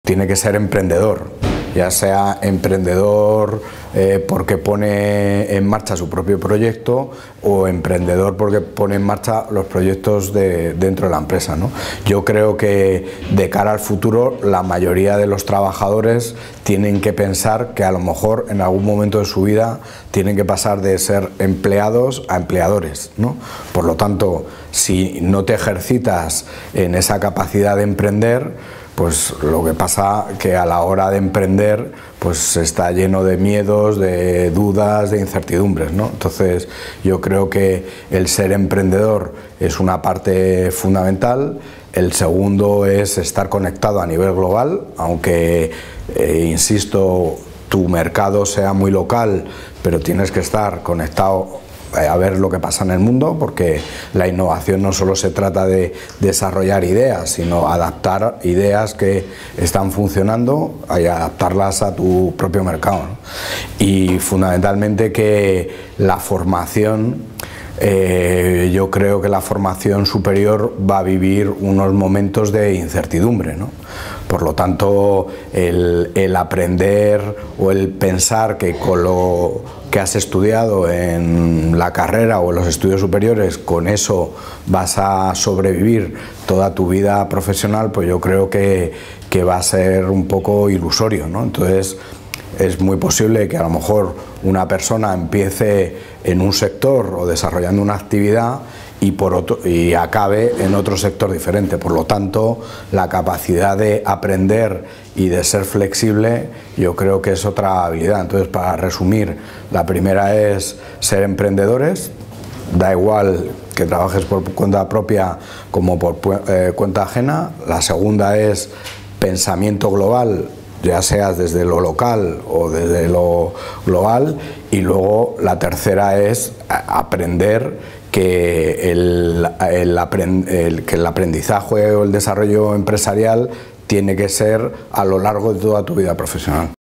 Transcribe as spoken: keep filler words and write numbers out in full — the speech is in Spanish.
Tiene que ser emprendedor, ya sea emprendedor eh, porque pone en marcha su propio proyecto o emprendedor porque pone en marcha los proyectos de, dentro de la empresa, ¿no? Yo creo que de cara al futuro la mayoría de los trabajadores tienen que pensar que a lo mejor en algún momento de su vida tienen que pasar de ser empleados a empleadores, ¿no? Por lo tanto, si no te ejercitas en esa capacidad de emprender, pues lo que pasa que a la hora de emprender pues está lleno de miedos, de dudas, de incertidumbres, ¿no? Entonces yo creo que el ser emprendedor es una parte fundamental. El segundo es estar conectado a nivel global, aunque, eh, insisto, tu mercado sea muy local, pero tienes que estar conectado a ver lo que pasa en el mundo, porque la innovación no solo se trata de desarrollar ideas, sino adaptar ideas que están funcionando y adaptarlas a tu propio mercado, ¿no? Y fundamentalmente que la formación, eh, yo creo que la formación superior va a vivir unos momentos de incertidumbre, ¿no? Por lo tanto, el, el aprender o el pensar que con lo que has estudiado en la carrera o en los estudios superiores, con eso vas a sobrevivir toda tu vida profesional, pues yo creo que, que va a ser un poco ilusorio, ¿no? Entonces, es muy posible que a lo mejor una persona empiece en un sector o desarrollando una actividad y, por otro, y acabe en otro sector diferente. Por lo tanto, la capacidad de aprender y de ser flexible yo creo que es otra habilidad. Entonces, para resumir, la primera es ser emprendedores. Da igual que trabajes por cuenta propia como por eh, cuenta ajena. La segunda es pensamiento global, ya seas desde lo local o desde lo global. Y luego la tercera es aprender que el, el, aprend, el, que el aprendizaje o el desarrollo empresarial tiene que ser a lo largo de toda tu vida profesional.